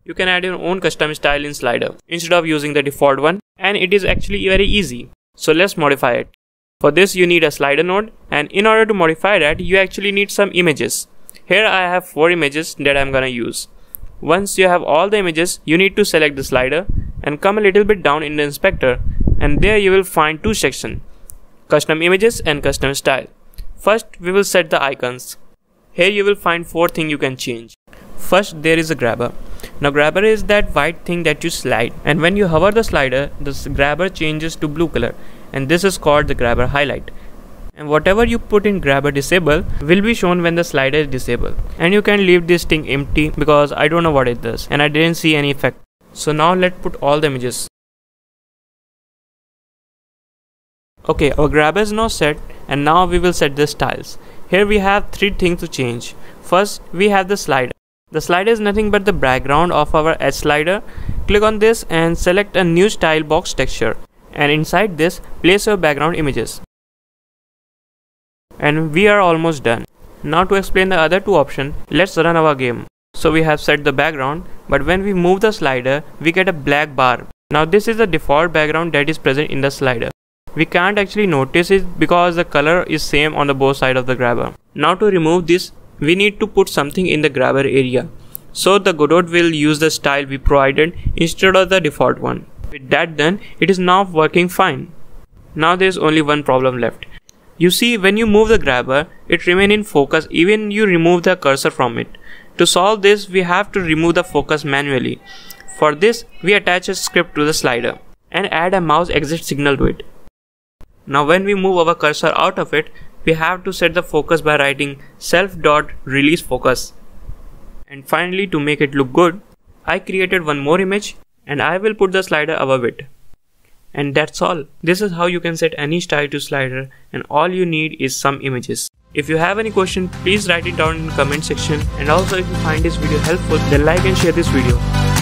You can add your own custom style in slider instead of using the default one, and it is actually very easy. So let's modify it. For this you need a slider node, and in order to modify that you actually need some images. Here I have 4 images that I'm gonna use. Once you have all the images, you need to select the slider and come a little bit down in the inspector, and there you will find 2 sections, custom images and custom style. First we will set the icons. Here you will find 4 things you can change. First there is a grabber. Now grabber is that white thing that you slide, and when you hover the slider, this grabber changes to blue color, and this is called the grabber highlight. And whatever you put in grabber disable will be shown when the slider is disabled. And you can leave this thing empty because I don't know what it does and I didn't see any effect. So now let's put all the images. Okay, our grabber is now set, and now we will set the styles. Here we have 3 things to change. First we have the slider. The slider is nothing but the background of our edge slider. Click on this and select a new style box texture, and inside this place your background images. And we are almost done. Now to explain the other 2 options, let's run our game. So we have set the background, but when we move the slider we get a black bar. Now this is the default background that is present in the slider. We can't actually notice it because the color is same on the both sides of the grabber. Now to remove this, we need to put something in the grabber area. So the Godot will use the style we provided instead of the default one. With that done, it is now working fine. Now there is only one problem left. You see, when you move the grabber, it remains in focus even you remove the cursor from it. To solve this, we have to remove the focus manually. For this, we attach a script to the slider and add a mouse exit signal to it. Now when we move our cursor out of it, we have to set the focus by writing self.release focus. And finally, to make it look good, I created one more image and I will put the slider above it. And that's all. This is how you can set any style to slider, and all you need is some images. If you have any question, please write it down in the comment section, and also if you find this video helpful, then like and share this video.